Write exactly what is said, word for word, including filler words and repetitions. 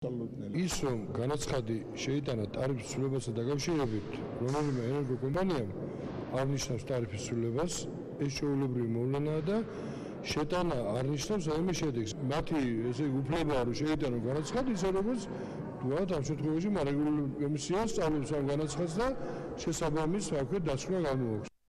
ის რომ განაცხადი შეიტანა ტარიფის ცვლილებასთან დაკავშირებით, რომელიმე ენერგოკომპანიამ არ ნიშნავს ტარიფის ცვლილებას, ეს ჩვეულებრივი მოვლენაა და შეტანა არ ნიშნავს რაიმე შედეგს. მათი ესე იგი უფლებაა რომ შეიტანონ განაცხადი, ისე როგორც ვთქვათ, ამ შემთხვევაში მარეგულირებული კომისია სწავლობს ამ განაცხადს და შესაბამის, რა ვქოთ, დასკვნა გამოაქვს.